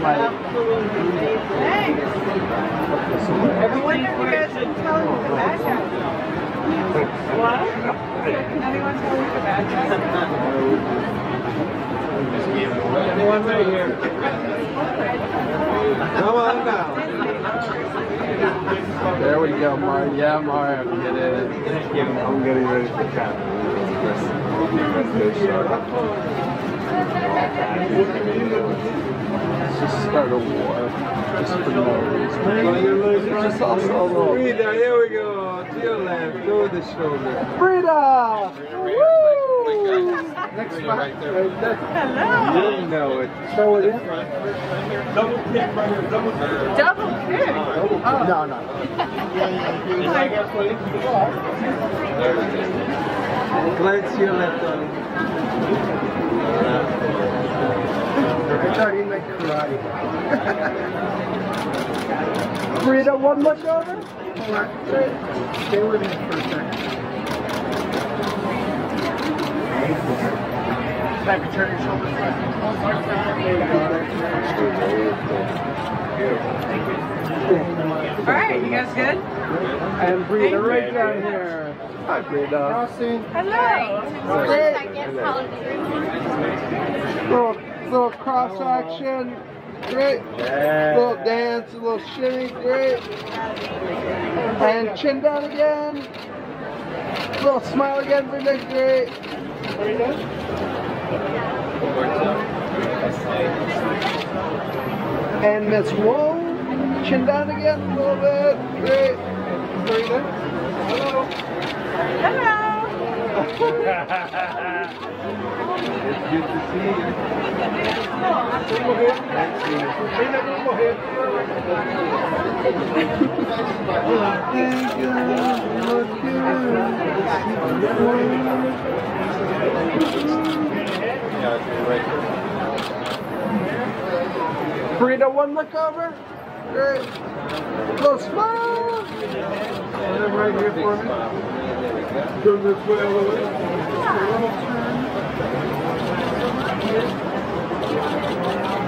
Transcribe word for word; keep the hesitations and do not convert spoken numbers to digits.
might. Thanks. I wonder if you guys can tell me the bad guy. What? Can anyone tell me the bad guy? Anyone right here? Come on now. There we go, Mario. Yeah, Mario, get it. I'm getting ready for Captain. Just start a war. Just for no reason. Just also a little. Breeda, here we go. To your left, go the shoulder. Breeda! Woo! Next one. Right there. Hello. You didn't know it. Show it in. Double kick right here. Double kick. Double kick? Oh. No, no. Glide to your left, darling. I thought he meant karate. Breeda, one look over. Hold on. Stay with me for a second. Back and turn your shoulders back. Alright, you guys good? And Breeda right down here. Hi, Breeda. Hello. Little, little cross action. Great. Yeah. Little dance, a little shimmy. Great. And chin down again. Little smile again, Breeda. Great. And Miss Wool, chin down again a little bit. Great. Breeda. Hello. Hello. It's good to see you. Thank you. Thank you. Look good. Breeda, one look over. Great. Little smile. Stand right here for me. Turn this way all the way.